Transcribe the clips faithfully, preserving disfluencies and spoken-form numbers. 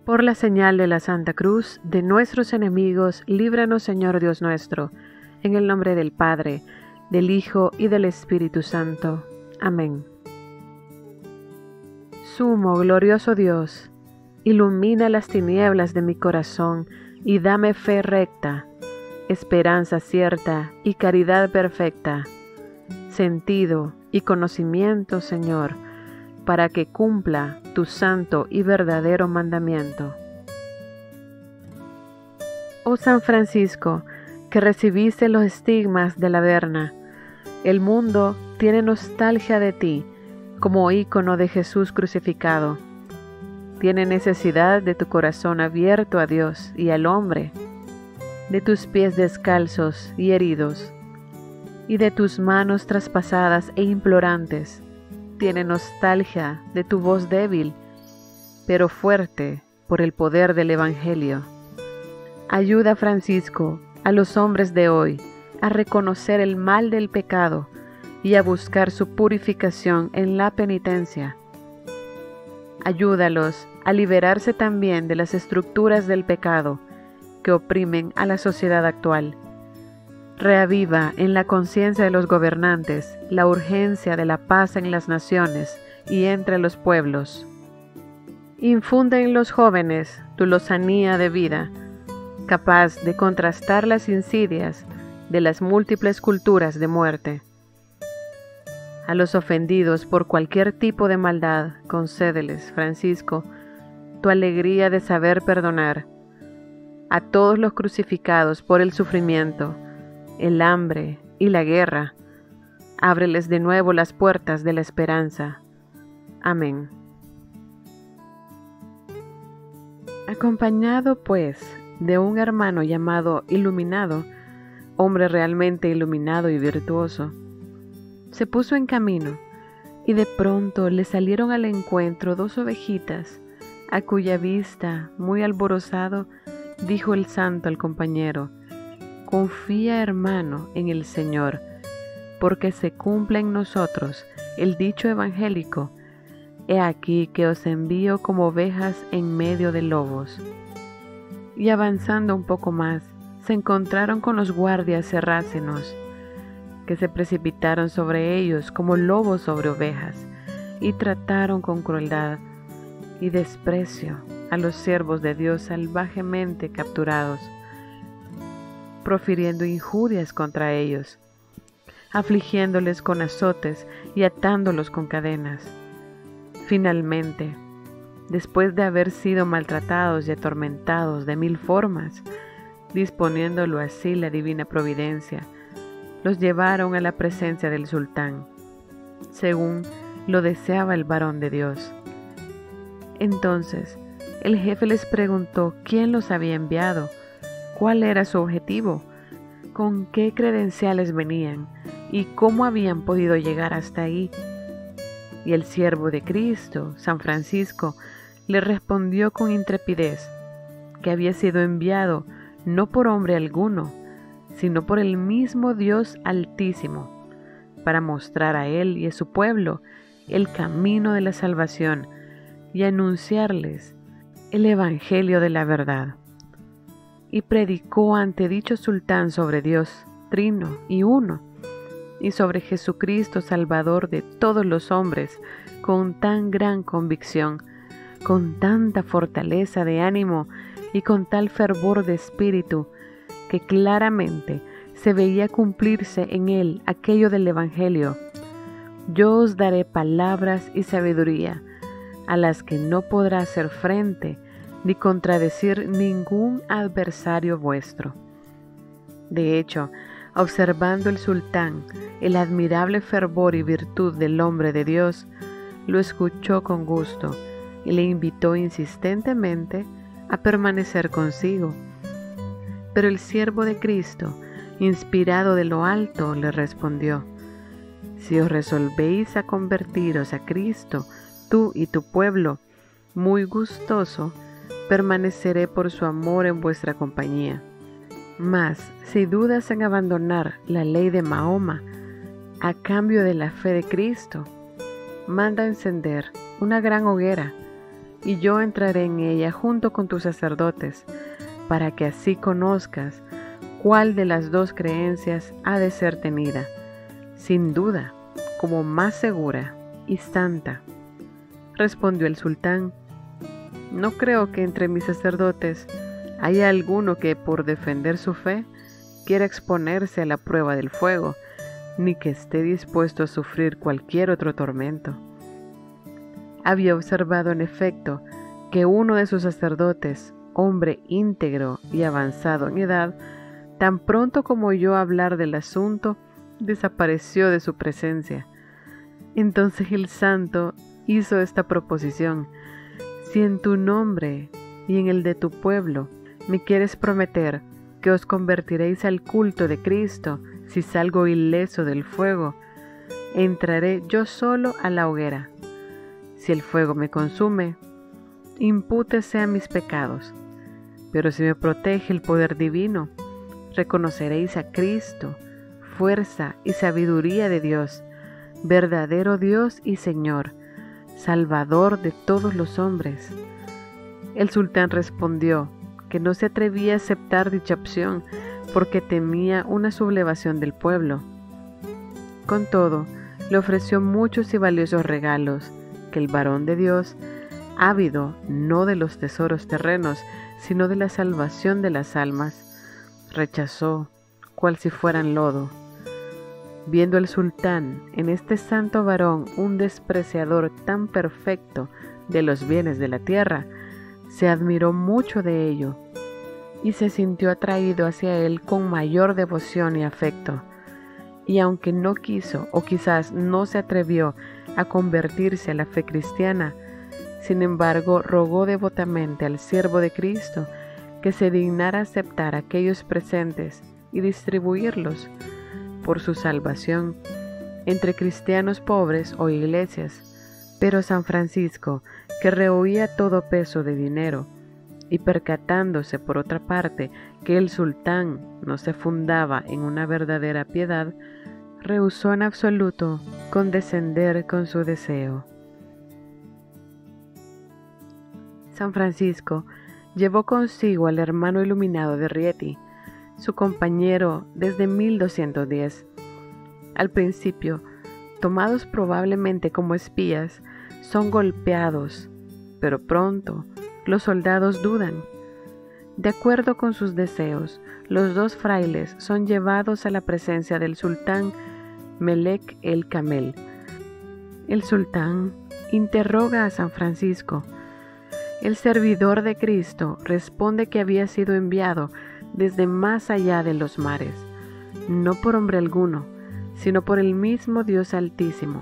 Por la señal de la Santa Cruz de nuestros enemigos, líbranos, Señor Dios nuestro, en el nombre del Padre, del Hijo y del Espíritu Santo. Amén. Sumo glorioso Dios, ilumina las tinieblas de mi corazón y dame fe recta, esperanza cierta y caridad perfecta, sentido y conocimiento, Señor, para que cumpla tu santo y verdadero mandamiento. Oh San Francisco, que recibiste los estigmas de la Verna, el mundo tiene nostalgia de ti como ícono de Jesús crucificado. Tiene necesidad de tu corazón abierto a Dios y al hombre, de tus pies descalzos y heridos, y de tus manos traspasadas e implorantes. Tiene nostalgia de tu voz débil, pero fuerte por el poder del Evangelio. Ayuda, Francisco, a los hombres de hoy a reconocer el mal del pecado y a buscar su purificación en la penitencia. Ayúdalos a liberarse también de las estructuras del pecado que oprimen a la sociedad actual. Reaviva en la conciencia de los gobernantes la urgencia de la paz en las naciones y entre los pueblos. Infunde en los jóvenes tu lozanía de vida, capaz de contrastar las insidias de las múltiples culturas de muerte. A los ofendidos por cualquier tipo de maldad, concédeles, Francisco, tu alegría de saber perdonar. A todos los crucificados por el sufrimiento, el hambre y la guerra, ábreles de nuevo las puertas de la esperanza. Amén. Acompañado, pues, de un hermano llamado Iluminado, hombre realmente iluminado y virtuoso, se puso en camino, y de pronto le salieron al encuentro dos ovejitas, a cuya vista, muy alborozado, dijo el santo al compañero: confía, hermano, en el Señor, porque se cumple en nosotros el dicho evangélico: he aquí que os envío como ovejas en medio de lobos. Y avanzando un poco más, se encontraron con los guardias cerrácenos, que se precipitaron sobre ellos como lobos sobre ovejas, y trataron con crueldad y desprecio a los siervos de Dios salvajemente capturados, profiriendo injurias contra ellos, afligiéndoles con azotes y atándolos con cadenas. Finalmente, después de haber sido maltratados y atormentados de mil formas, disponiéndolo así la divina providencia, los llevaron a la presencia del sultán, según lo deseaba el varón de Dios. Entonces, el jefe les preguntó quién los había enviado, cuál era su objetivo, con qué credenciales venían y cómo habían podido llegar hasta ahí. Y el siervo de Cristo, San Francisco, le respondió con intrepidez que había sido enviado no por hombre alguno, sino por el mismo Dios Altísimo, para mostrar a él y a su pueblo el camino de la salvación y anunciarles el Evangelio de la verdad. Y predicó ante dicho sultán sobre Dios, Trino y Uno, y sobre Jesucristo, Salvador de todos los hombres, con tan gran convicción, con tanta fortaleza de ánimo y con tal fervor de espíritu, que claramente se veía cumplirse en él aquello del Evangelio: yo os daré palabras y sabiduría, a las que no podrá hacer frente ni contradecir ningún adversario vuestro. De hecho, observando el sultán el admirable fervor y virtud del hombre de Dios, lo escuchó con gusto y le invitó insistentemente a permanecer consigo. Pero el siervo de Cristo, inspirado de lo alto, le respondió: si os resolvéis a convertiros a Cristo, tú y tu pueblo, muy gustoso, permaneceré por su amor en vuestra compañía. Mas, si dudas en abandonar la ley de Mahoma a cambio de la fe de Cristo, manda encender una gran hoguera y yo entraré en ella junto con tus sacerdotes, para que así conozcas cuál de las dos creencias ha de ser tenida, sin duda, como más segura y santa. Respondió el sultán: no creo que entre mis sacerdotes haya alguno que, por defender su fe, quiera exponerse a la prueba del fuego, ni que esté dispuesto a sufrir cualquier otro tormento. Había observado en efecto que uno de sus sacerdotes, hombre íntegro y avanzado en edad, tan pronto como oyó hablar del asunto, desapareció de su presencia. Entonces el santo hizo esta proposición: si en tu nombre y en el de tu pueblo me quieres prometer que os convertiréis al culto de Cristo si salgo ileso del fuego, entraré yo solo a la hoguera. Si el fuego me consume, impútese a mis pecados, pero si me protege el poder divino, reconoceréis a Cristo, fuerza y sabiduría de Dios, verdadero Dios y Señor, Salvador de todos los hombres. El sultán respondió que no se atrevía a aceptar dicha opción porque temía una sublevación del pueblo. Con todo, le ofreció muchos y valiosos regalos que el varón de Dios, ávido no de los tesoros terrenos, sino de la salvación de las almas, rechazó, cual si fueran lodo. Viendo el sultán en este santo varón un despreciador tan perfecto de los bienes de la tierra, se admiró mucho de ello y se sintió atraído hacia él con mayor devoción y afecto. Y aunque no quiso o quizás no se atrevió a convertirse a la fe cristiana, sin embargo rogó devotamente al siervo de Cristo que se dignara aceptar aquellos presentes y distribuirlos por su salvación entre cristianos pobres o iglesias. Pero San Francisco, que rehuía todo peso de dinero, y percatándose por otra parte que el sultán no se fundaba en una verdadera piedad, rehusó en absoluto condescender con su deseo. San Francisco llevó consigo al hermano iluminado de Rieti, su compañero desde mil doscientos diez. Al principio, tomados probablemente como espías, son golpeados, pero pronto los soldados dudan. De acuerdo con sus deseos, los dos frailes son llevados a la presencia del sultán Melek el Camel. El sultán interroga a San Francisco. El servidor de Cristo responde que había sido enviado desde más allá de los mares, no por hombre alguno, sino por el mismo Dios Altísimo.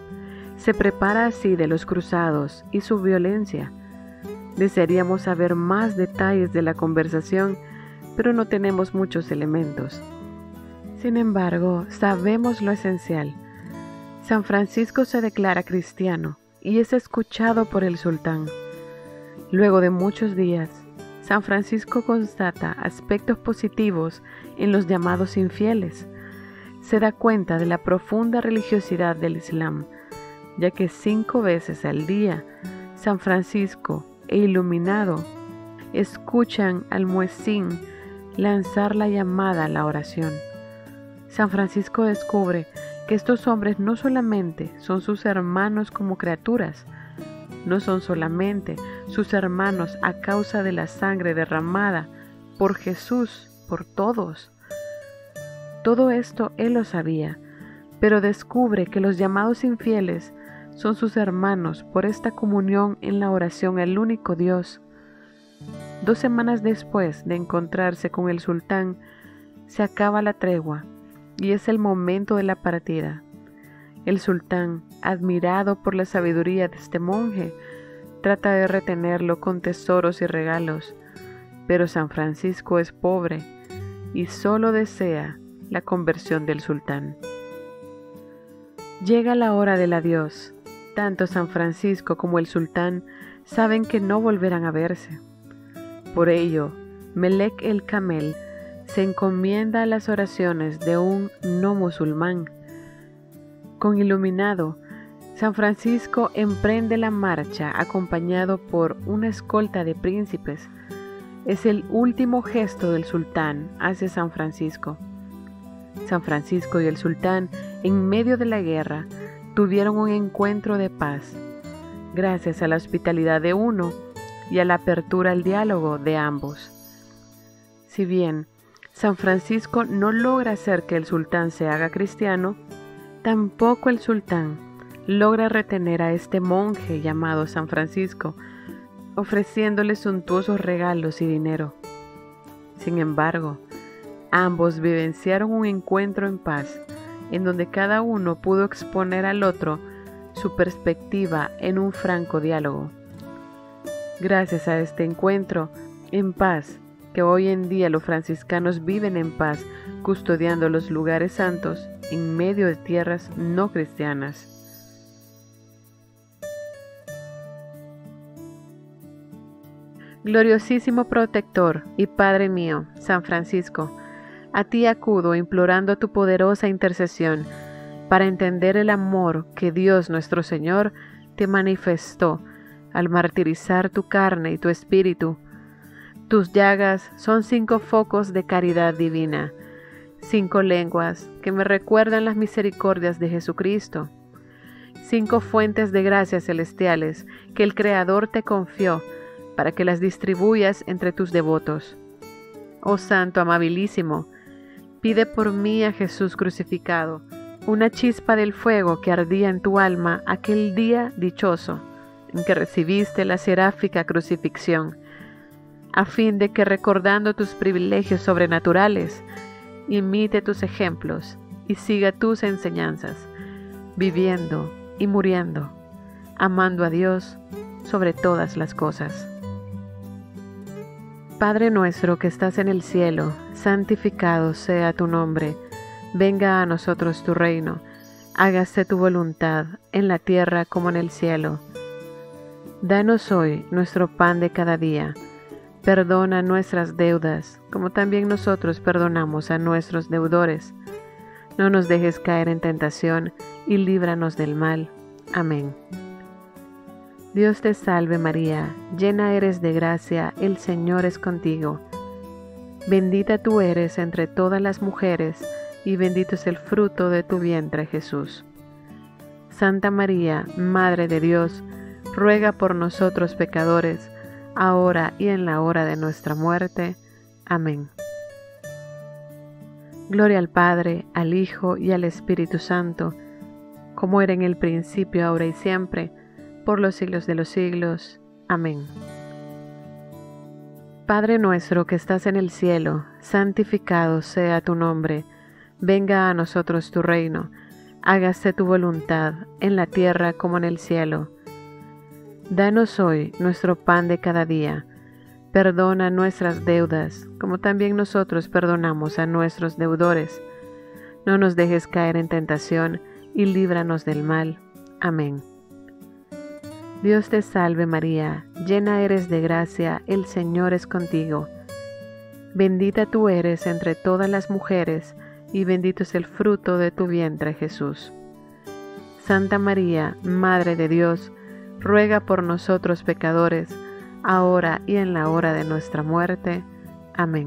Se prepara así de los cruzados y su violencia. Desearíamos saber más detalles de la conversación, pero no tenemos muchos elementos. Sin embargo, sabemos lo esencial. San Francisco se declara cristiano y es escuchado por el sultán. Luego de muchos días, San Francisco constata aspectos positivos en los llamados infieles. Se da cuenta de la profunda religiosidad del Islam, ya que cinco veces al día San Francisco e iluminado escuchan al muezín lanzar la llamada a la oración. San Francisco descubre que estos hombres no solamente son sus hermanos como criaturas, no son solamente sus hermanos a causa de la sangre derramada por Jesús, por todos. Todo esto él lo sabía, pero descubre que los llamados infieles son sus hermanos por esta comunión en la oración al único Dios. Dos semanas después de encontrarse con el sultán, se acaba la tregua y es el momento de la partida. El sultán, admirado por la sabiduría de este monje, trata de retenerlo con tesoros y regalos, pero San Francisco es pobre y solo desea la conversión del sultán. Llega la hora del adiós. Tanto San Francisco como el sultán saben que no volverán a verse. Por ello, Melek el Camel se encomienda a las oraciones de un no musulmán. Con iluminado, San Francisco emprende la marcha acompañado por una escolta de príncipes. Es el último gesto del sultán hacia San Francisco. San Francisco y el sultán, en medio de la guerra, tuvieron un encuentro de paz, gracias a la hospitalidad de uno y a la apertura al diálogo de ambos. Si bien San Francisco no logra hacer que el sultán se haga cristiano, tampoco el sultán logra retener a este monje llamado San Francisco, ofreciéndole suntuosos regalos y dinero. Sin embargo, ambos vivenciaron un encuentro en paz, en donde cada uno pudo exponer al otro su perspectiva en un franco diálogo. Gracias a este encuentro en paz, que hoy en día los franciscanos viven en paz, custodiando los lugares santos en medio de tierras no cristianas. Gloriosísimo protector y Padre mío, San Francisco, a ti acudo implorando tu poderosa intercesión para entender el amor que Dios nuestro Señor te manifestó al martirizar tu carne y tu espíritu. Tus llagas son cinco focos de caridad divina, cinco lenguas que me recuerdan las misericordias de Jesucristo, cinco fuentes de gracias celestiales que el Creador te confió para que las distribuyas entre tus devotos. Oh Santo amabilísimo, pide por mí a Jesús crucificado, una chispa del fuego que ardía en tu alma aquel día dichoso en que recibiste la seráfica crucifixión, a fin de que recordando tus privilegios sobrenaturales, imite tus ejemplos y siga tus enseñanzas, viviendo y muriendo, amando a Dios sobre todas las cosas. Padre nuestro que estás en el cielo, santificado sea tu nombre. Venga a nosotros tu reino. Hágase tu voluntad, en la tierra como en el cielo. Danos hoy nuestro pan de cada día. Perdona nuestras deudas, como también nosotros perdonamos a nuestros deudores. No nos dejes caer en tentación, y líbranos del mal. Amén. Dios te salve María, llena eres de gracia, el Señor es contigo. Bendita tú eres entre todas las mujeres, y bendito es el fruto de tu vientre Jesús. Santa María, Madre de Dios, ruega por nosotros pecadores, ahora y en la hora de nuestra muerte. Amén. Gloria al Padre, al Hijo y al Espíritu Santo, como era en el principio, ahora y siempre, por los siglos de los siglos. Amén. Padre nuestro que estás en el cielo, santificado sea tu nombre. Venga a nosotros tu reino. Hágase tu voluntad, en la tierra como en el cielo. Danos hoy nuestro pan de cada día. Perdona nuestras deudas, como también nosotros perdonamos a nuestros deudores. No nos dejes caer en tentación, y líbranos del mal. Amén. Dios te salve María, llena eres de gracia, el Señor es contigo. Bendita tú eres entre todas las mujeres, y bendito es el fruto de tu vientre Jesús. Santa María, Madre de Dios, ruega por nosotros pecadores, ahora y en la hora de nuestra muerte. Amén.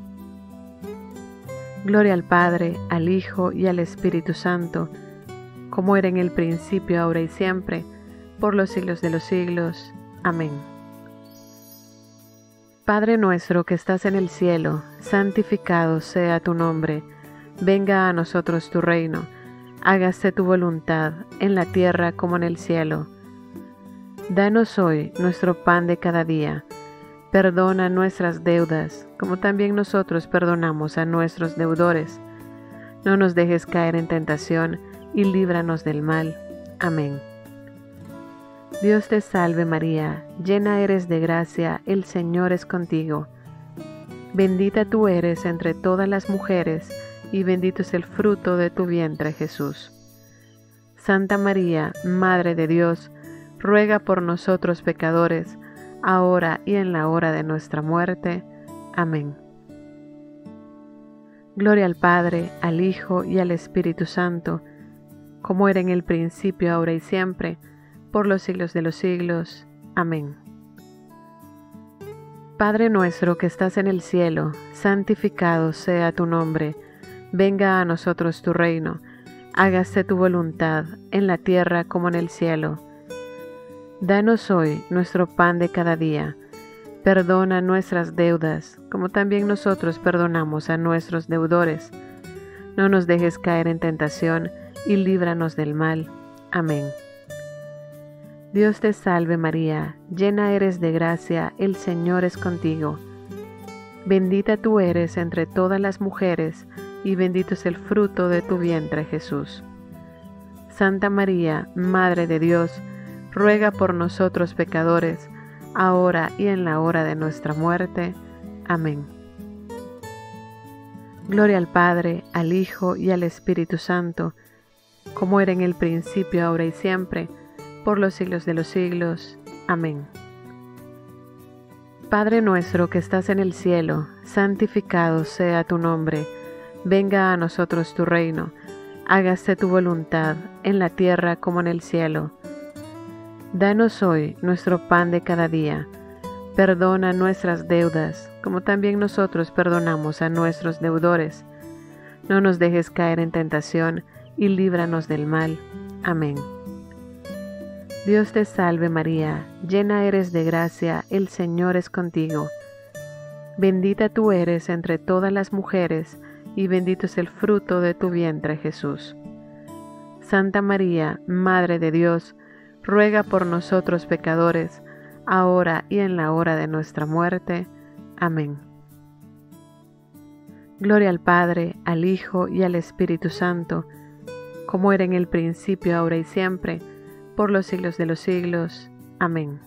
Gloria al Padre, al Hijo y al Espíritu Santo, como era en el principio, ahora y siempre, por los siglos de los siglos. Amén. Padre nuestro que estás en el cielo, santificado sea tu nombre. Venga a nosotros tu reino. Hágase tu voluntad, en la tierra como en el cielo. Danos hoy nuestro pan de cada día. Perdona nuestras deudas, como también nosotros perdonamos a nuestros deudores. No nos dejes caer en tentación, y líbranos del mal. Amén. Dios te salve María, llena eres de gracia, el Señor es contigo. Bendita tú eres entre todas las mujeres, y bendito es el fruto de tu vientre Jesús. Santa María, Madre de Dios, ruega por nosotros pecadores, ahora y en la hora de nuestra muerte. Amén. Gloria al Padre, al Hijo y al Espíritu Santo, como era en el principio, ahora y siempre, por los siglos de los siglos. Amén. Padre nuestro que estás en el cielo, santificado sea tu nombre. Venga a nosotros tu reino. Hágase tu voluntad, en la tierra como en el cielo. Danos hoy nuestro pan de cada día. Perdona nuestras deudas, como también nosotros perdonamos a nuestros deudores. No nos dejes caer en tentación, y líbranos del mal. Amén. Dios te salve María, llena eres de gracia, el Señor es contigo. Bendita tú eres entre todas las mujeres, y bendito es el fruto de tu vientre Jesús. Santa María, Madre de Dios, ruega por nosotros pecadores, ahora y en la hora de nuestra muerte. Amén. Gloria al Padre, al Hijo y al Espíritu Santo, como era en el principio, ahora y siempre, por los siglos de los siglos. Amén. Padre nuestro que estás en el cielo, santificado sea tu nombre. Venga a nosotros tu reino. Hágase tu voluntad, en la tierra como en el cielo. Danos hoy nuestro pan de cada día. Perdona nuestras deudas, como también nosotros perdonamos a nuestros deudores. No nos dejes caer en tentación, y líbranos del mal. Amén. Dios te salve María, llena eres de gracia, el Señor es contigo. Bendita tú eres entre todas las mujeres, y bendito es el fruto de tu vientre Jesús. Santa María, Madre de Dios, ruega por nosotros pecadores, ahora y en la hora de nuestra muerte. Amén. Gloria al Padre, al Hijo y al Espíritu Santo, como era en el principio, ahora y siempre, por los siglos de los siglos. Amén.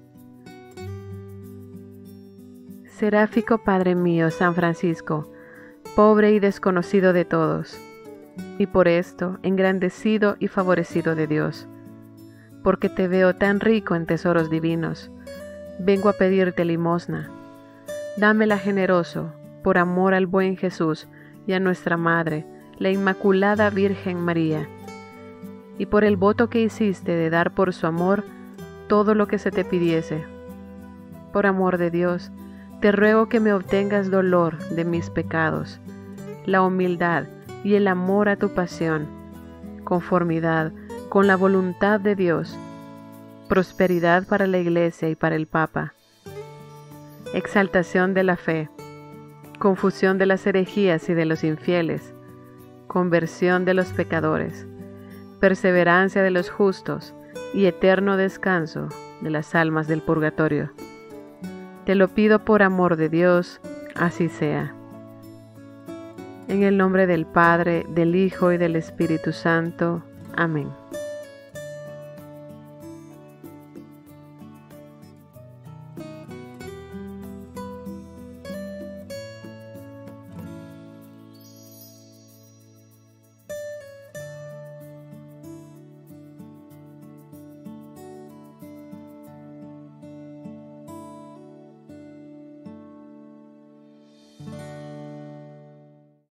Seráfico Padre mío, San Francisco, pobre y desconocido de todos, y por esto engrandecido y favorecido de Dios, porque te veo tan rico en tesoros divinos, vengo a pedirte limosna. Dámela generoso, por amor al buen Jesús y a nuestra Madre, la Inmaculada Virgen María, y por el voto que hiciste de dar por su amor todo lo que se te pidiese. Por amor de Dios, te ruego que me obtengas dolor de mis pecados, la humildad y el amor a tu pasión, conformidad con la voluntad de Dios, prosperidad para la Iglesia y para el Papa, exaltación de la fe, confusión de las herejías y de los infieles, conversión de los pecadores, perseverancia de los justos y eterno descanso de las almas del purgatorio. Te lo pido por amor de Dios, así sea. En el nombre del Padre, del Hijo y del Espíritu Santo. Amén.